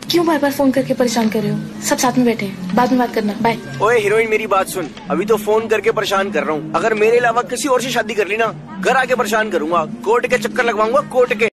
क्यों बार बार फोन करके परेशान कर रहे हो? सब साथ में बैठे हैं, बाद में बात करना, बाय। ओए हीरोइन मेरी बात सुन, अभी तो फोन करके परेशान कर रहा हूँ। अगर मेरे अलावा किसी और से शादी कर ली ना, घर आके परेशान करूंगा, कोर्ट के चक्कर लगवाऊंगा, कोर्ट के।